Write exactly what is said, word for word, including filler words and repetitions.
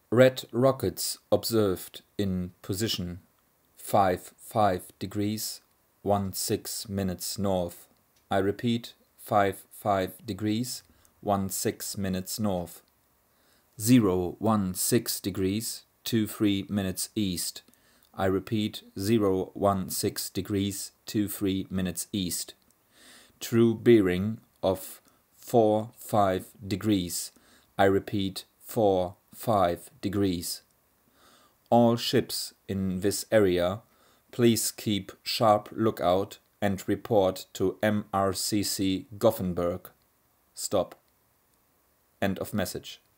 Red rockets observed in position five five degrees, one six minutes north. I repeat, five five degrees, one six minutes north. zero one six degrees, two three minutes east. I repeat, zero one six degrees, two three minutes east. True bearing of four five degrees. I repeat, four five degrees. All ships in this area, please keep sharp lookout and report to M R C C Gothenburg. Stop. End of message.